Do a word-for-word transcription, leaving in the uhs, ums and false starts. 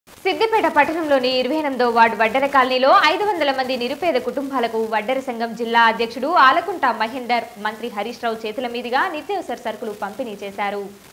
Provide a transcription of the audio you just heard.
సిద్దిపేట పట్టణంలోని ఇరవై ఎనిమిదో వార్డు వడ్డెర కాలనీలో ఐదు వందల మంది నిరుపేద కుటుంబాలకు వడ్డెర సంఘం జిల్లా అధ్యక్షుడు ఆలకుంట మహేందర్ మంత్రి హరీష్ రావు చేతుల మీదుగా నిత్యావసర సరుకులు పంపిణీ చేశారు.